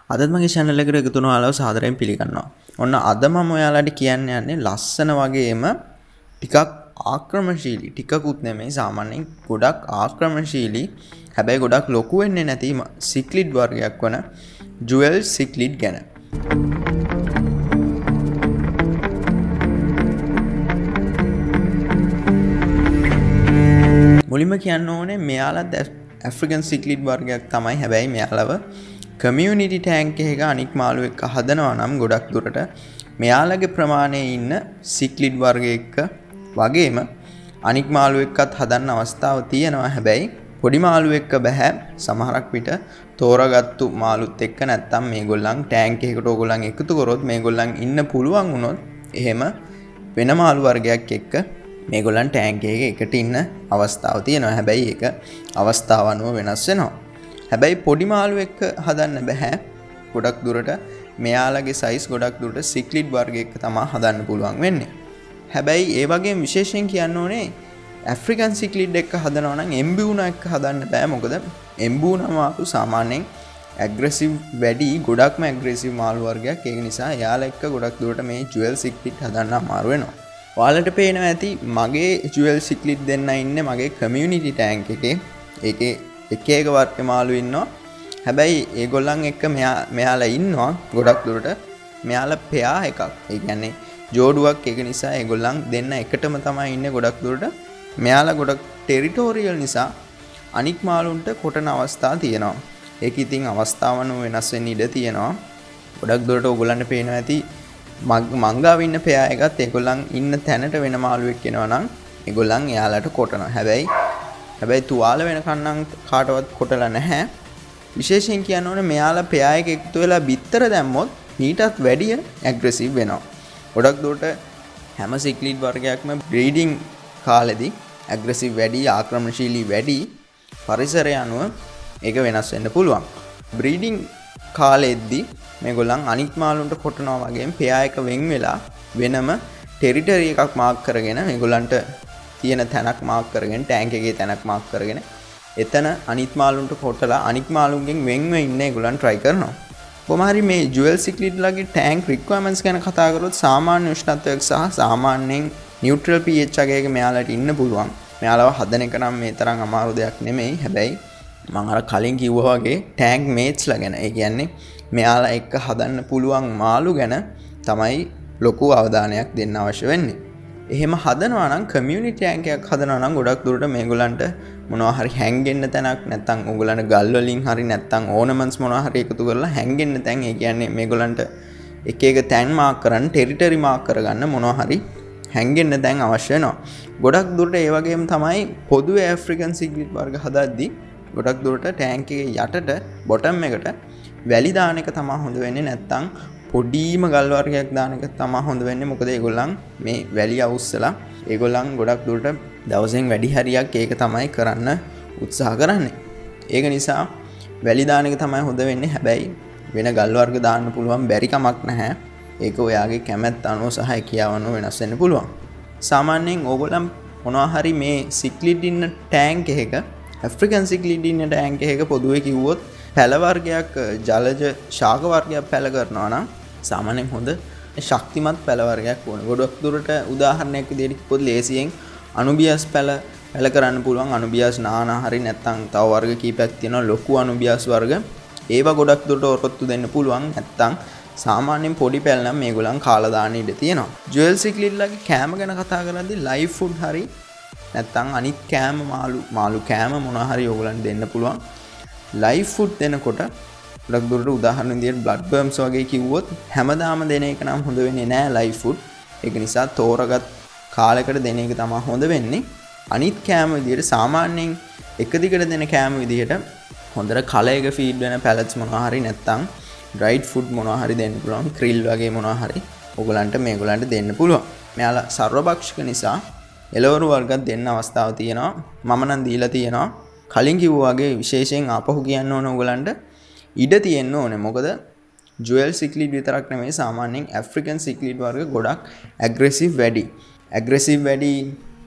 අදත් මගේ channel එකට එකතු වෙන ඔයාලව සාදරයෙන් පිළිගන්නවා. ඔන්න අද මම ඔයාලට කියන්න යන්නේ ලස්සන වගේම ටිකක් ආක්‍රමණශීලී ටිකකුත් නෙමෙයි සාමාන්‍යයෙන් ගොඩක් ආක්‍රමණශීලී හැබැයි ගොඩක් ලොකු වෙන්නේ නැති සික්ලිඩ් වර්ගයක් වන ජුවෙල් සික්ලිඩ් ගැන. මුලින්ම කියන්න ඕනේ මෙයාලත් ඇෆ්‍රිකන් සික්ලිඩ් වර්ගයක් තමයි. හැබැයි මෙයාලව කමියුනිටි ටැංක් එකක අනික් මාළු එක්ක හදනවා නම් ගොඩක් දුරට මෙයාලගේ ප්‍රමාණයේ ඉන්න සික්ලිඩ් වර්ගයක වගේම අනික් මාළු එක්කත් හදන්න අවස්ථාව තියෙනවා. හැබැයි පොඩි මාළු එක්ක බෑ. සමහරක් විට තෝරාගත්තු මාළුත් එක්ක නැත්තම් මේගොල්ලන් ටැංක් එකකට ඕගොල්ලන් එකතු කරොත් මේගොල්ලන් ඉන්න පුළුවන් වුණොත් එහෙම වෙන මාළු වර්ගයක් එක්ක මේගොල්ලන් ටැංක් එකේ එකට ඉන්න අවස්ථාව තියෙනවා. හැබැයි ඒක අවස්ථාව අනුව වෙනස් වෙනවා. හැබැයි පොඩි මාළු එක්ක හදන්න බෑ. ගොඩක් දුරට මෙයාලගේ සයිස් ගොඩක් දුරට සික්ලිඩ් වර්ගයක තමයි හදන්න පුළුවන් වෙන්නේ. හැබැයි ඒ වගේම විශේෂයෙන් කියන්න ඕනේ ඇෆ්‍රිකන් සික්ලිඩ් එක හදනවා නම් එම්බියුනා එක්ක හදන්න බෑ. මොකද එම්බියුනා මාළු සාමාන්‍යයෙන් ඇග්‍රෙසිව් වැඩි ගොඩක්ම ඇග්‍රෙසිව් මාළු වර්ගයක්. ඒක නිසා එයාලා එක්ක ගොඩක් දුරට මේ ජුවෙල් සික්ලිඩ් හදන්න අමාරු වෙනවා. ඔයාලට පේනවා ඇති මගේ ජුවෙල් සික්ලිඩ් දෙන්න ඉන්නේ මගේ කමියුනිටි ටැංක් එකේ. ඒකේ එක එක වර්ග මාළු ඉන්නවා. හැබැයි ඒගොල්ලන් එක්ක මෙයාලා ඉන්නවා ගොඩක් දුරට මෙයාලා පෙයා එකක්. ඒ කියන්නේ ජෝඩුවක්. ඒක නිසා ඒගොල්ලන් දෙන්න එකටම තමයි ඉන්නේ ගොඩක් දුරට. මෙයාලා ගොඩක් ටෙරිටෝරියල් නිසා අනික් මාළුන්ට කොටන අවස්ථා තියෙනවා. ඒක ඉතින් අවස්ථාවන වෙනස් වෙන්න ඉඩ තියෙනවා. ගොඩක් දුරට ඕගොල්ලන්ට පේනවා ඇති මංගාව ඉන්න පෙයා එකත් ඒගොල්ලන් ඉන්න තැනට වෙන මාළුවෙක් එනවා නම් ඒගොල්ලන් එයාලට කොටනවා. හැබැයි තුවාල වෙනකන් නම් කාටවත් කොටලා නැහැ. විශේෂයෙන් කියන්න ඕනේ මෙයාලා පෙයා එක එකතු වෙලා බිත්තර දැම්මොත් ඊටත් වැඩිය ඇග්‍රෙසිව් වෙනවා. ගොඩක් දුරට හැම සික්ලිඩ් වර්ගයක්ම බ්‍රීඩින් කාලෙදී ඇග්‍රෙසිව් වැඩි, ආක්‍රමණශීලී වැඩි. පරිසරය අනුව ඒක වෙනස් වෙන්න පුළුවන්. බ්‍රීඩින් කාලෙද්දී මේගොල්ලන් අනිත් මාළුන්ට කොටනවා වගේම පෙයා එක වෙන් වෙලා වෙනම ටෙරිටරි එකක් මාක් කරගෙන මේගොල්ලන්ට තියෙන තැනක් මාක් කරගෙන ටැංක් එකේ තැනක් මාක් කරගෙන එතන අනිත් මාළුන්ට කොටලා අනිත් මාළුන්ගෙන් වෙන්ව ඉන්න ඒගොල්ලන් try කරනවා. කොහොම හරි මේ ජුවෙල් සික්ලිඩ් ලගේ ටැංක් රික්වයර්මන්ට්ස් ගැන කතා කරොත් සාමාන්‍ය උෂ්ණත්වයක් සහ සාමාන්‍යයෙන් නියුට්‍රල් pH එකක මෙයාලට ඉන්න පුළුවන්. මෙයාලව හදන එක නම් මේ තරම් අමාරු දෙයක් නෙමෙයි. හැබැයි මම අර කලින් කිව්වා වගේ ටැංක් මේට්ස්ලා ගැන, ඒ කියන්නේ මෙයාලා එක්ක හදන්න පුළුවන් මාළු ගැන තමයි ලොකු අවධානයක් දෙන්න අවශ්‍ය වෙන්නේ. එහෙම හදනවා නම් කමියුනිටි ටැංක් එකක් හදනවා නම් ගොඩක් දුරට මේගොල්ලන්ට මොනවා හරි හැංගෙන්න තැනක් නැත්නම් ඕගොල්ලන්ට ගල් වලින් හරි නැත්නම් ඕනමන්ට්ස් මොනවා හරි එකතු කරලා හැංගෙන්න තැන්, ඒ කියන්නේ මේගොල්ලන්ට එක එක තැන් මාක් කරන්න, ටෙරිටරි මාක් කරගන්න මොනවා හරි හැංගෙන්න තැන් අවශ්‍ය වෙනවා. ගොඩක් දුරට ඒ වගේම තමයි පොදුවේ ඇෆ්‍රිකන් සික්ලිඩ් වර්ග හදද්දී ගොඩක් දුරට ටැංක් එකේ යටට බොටම් එකට වැලි දාන එක තමයි හොඳ වෙන්නේ. නැත්නම් පොඩිම ගල් වර්ගයක් දාන එක තමයි හොඳ වෙන්නේ. මොකද ඒගොල්ලන් මේ වැලි අවුස්සලා ඒගොල්ලන් ගොඩක් දුරට දවසෙන් වැඩි හරියක් ඒක තමයි කරන්න උත්සාහ කරන්නේ. ඒක නිසා වැලි දාන එක තමයි හොඳ වෙන්නේ. හැබැයි වෙන ගල් වර්ග දාන්න පුළුවන් බැරි කමක් නැහැ. ඒක ඔයාගේ කැමැත්ත අනුව සහ හැකියාව අනුව වෙනස් වෙන්න පුළුවන්. සාමාන්‍යයෙන් ඕගොල්ලන් මොනවා හරි මේ සික්ලිඩ් ඉන්න ටැංක් එකක ඇෆ්‍රිකන් සික්ලිඩ් ඉන්න ටැංක් එකක පොදුවේ කිව්වොත් පැල වර්ගයක් ජලජ ශාක වර්ගයක් පැල කරනවා නම් සාමාන්‍යයෙන් හොඳ ශක්තිමත් පැල වර්ගයක් ඕන. ගොඩක් දුරට උදාහරණයක් විදිහට කිව්වොත් ලේසියෙන් අනුබියස් පැල කරන්න පුළුවන්. අනුබියස් නානා හරි නැත්නම් තව වර්ග කීපයක් තියෙනවා ලොකු අනුබියස් වර්ග. ඒවා ගොඩක් දුරට ඔරොත්තු දෙන්න පුළුවන්. නැත්නම් සාමාන්‍යයෙන් පොඩි පැල නම් මේගොල්ලන් කාලා දාන්න ඉඩ තියෙනවා. ජුවෙල් සික්ලිඩ්ලාගේ කෑම ගැන කතා කරද්දී ලයිව් ෆුඩ් හරි නැත්නම් අනිත් කෑම මාළු කෑම මොනවා හරි ඕගොල්ලන් දෙන්න පුළුවන්. ලයිව් ෆුඩ් දෙනකොට ගොඩක් දුරට උදාහරණ විදිහට බ්ලඩ් බර්ම්ස් වගේ කිව්වොත් හැමදාම දෙන එක නම් හොඳ වෙන්නේ නැහැ ලයිව් ෆුඩ්. ඒක නිසා තෝරගත් කාලයකට දෙන එක තමයි හොඳ වෙන්නේ. අනිත් කෑම විදිහට සාමාන්‍යයෙන් එක දිගට දෙන කෑම විදිහට හොඳට කලයක ෆීඩ් වෙන පැලට්ස් මොනවා හරි නැත්නම් ඩ්‍රයිඩ් ෆුඩ් මොනවා හරි දෙන්න පුළුවන්. ක්‍රිල් වගේ මොනවා හරි ඕගොල්ලන්ට මේගොල්ලන්ට දෙන්න පුළුවන්. මෙයාලා සර්වභක්ෂක නිසා එළවලු වර්ගත් දෙන්න අවස්ථාව තියෙනවා. මම නම් දීලා තියෙනවා. කලින් කිව්වා වගේ විශේෂයෙන් ආපහු කියන්න ඕන ඕගොල්ලන්ට ඉඩ තියෙන්න ඕනේ. මොකද ජුවෙල් සික්ලිඩ් විතරක් නෙමෙයි සාමාන්‍යයෙන් ඇෆ්‍රිකන් සික්ලිඩ් වර්ග ගොඩක් ඇග්‍රෙසිව් වැඩි.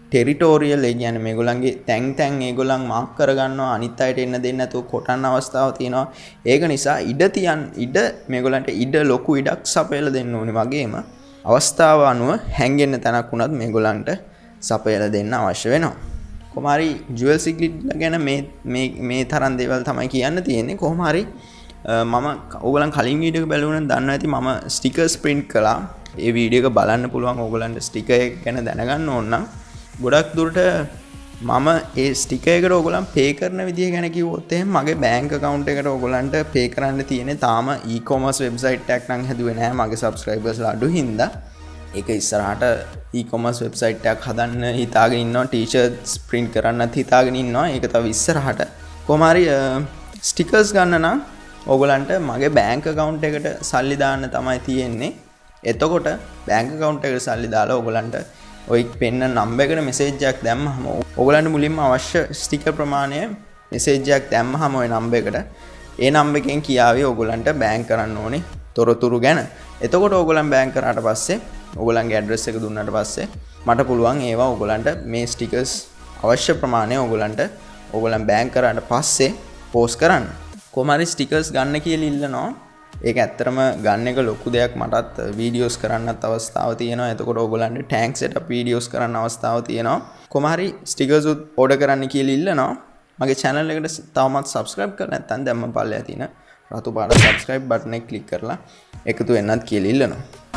ටෙරිටෝරියල් ඒ කියන්නේ මේගොල්ලන්ගේ තැන් ඒගොල්ලන් මාක් කරගන්නවා අනිත් අයට එන්න දෙන්නේ නැතුව කොටන්න අවස්ථාවක් තියෙනවා. ඒක නිසා ඉඩ මේගොල්ලන්ට ලොකු ඉඩක් සපයලා දෙන්න ඕනේ වගේම අවස්ථාව අනුව හැංගෙන්න තැනක් වුණත් මේගොල්ලන්ට සපයලා දෙන්න අවශ්‍ය වෙනවා. කොහොම හරි ජුවල් සිග්ලිඩ් ගැන මේ තරම් දේවල් තමයි කියන්න තියෙන්නේ. කොහොම හරි මම ඕගොල්ලන් කලින් වීඩියෝ එක බලුවනම් දන්නවා ඇති මම ස්ටිකර්ස් print කළා. ඒ වීඩියෝ එක බලන්න පුළුවන් ඕගොල්ලන්ට ස්ටිකර් එක ගැන දැනගන්න ඕන නම්. ගොඩක් දුරට මම ඒ ස්ටිකර් එකට ඕගොල්ලන් පේ කරන විදිය ගැන කිව්වොත් එහෙනම් මගේ බැංක් account එකට ඕගොල්ලන්ට පේ කරන්න තියෙන්නේ තාම e-commerce website එකක් නම් හැදුවේ නැහැ මගේ subscribers ලා අඩු හින්දා. ඒක ඉස්සරහට e-commerce website එකක් හදන්න හිතාගෙන ඉන්නවා t-shirts print කරන්නත් හිතාගෙන ඉන්නවා. ඒක තව ඉස්සරහට. කොහොම හරි stickers ගන්න නම් ඕගොල්ලන්ට මගේ බැංක් account එකට සල්ලි දාන්න තමයි තියෙන්නේ. එතකොට බැංක් account එකට සල්ලි දාලා ඕගොල්ලන්ට ඔය පෙන්න නම්බර් එකට මෙසේජ් එකක් දැම්මම ඕගොල්ලන්ට මුලින්ම අවශ්‍ය ස්ටිකර් ප්‍රමාණය මෙසේජ් එකක් දැම්මම ওই නම්බර් එකට ඒ නම්බර් එකෙන් කියාවේ ඕගොල්ලන්ට බැංක් කරන්න ඕනේ තොරතුරු ගැන. එතකොට ඕගොල්ලන් බැංක් කරාට පස්සේ ඕගොල්ලන්ගේ ඇඩ්‍රස් එක දුන්නාට පස්සේ මට පුළුවන් ඒවා ඕගොල්ලන්ට මේ ස්ටිකර්ස් අවශ්‍ය ප්‍රමාණය ඕගොල්ලන් බැංක් කරාට පස්සේ පෝස්ට් කරන්න. කොහොම හරි ස්ටිකර්ස් ගන්න කියලා ඉල්ලනවා. ඒක ඇත්තටම ගන්න එක ලොකු දෙයක්. මටත් වීඩියෝස් කරන්නත් අවස්ථාව තියෙනවා. එතකොට ඕගොල්ලන්ට ටැග් සෙටප් වීඩියෝස් කරන්න අවස්ථාව තියෙනවා. කොහොම හරි ස්ටිකර්ස් ඕඩර් කරන්න කියලා ඉල්ලනවා. මගේ channel එකට තවමත් subscribe කරලා නැත්නම් දැම්ම පල්ලෙහා තියෙන රතු පාට subscribe button එක click කරලා එකතු වෙන්නත් කියලා ඉල්ලනවා.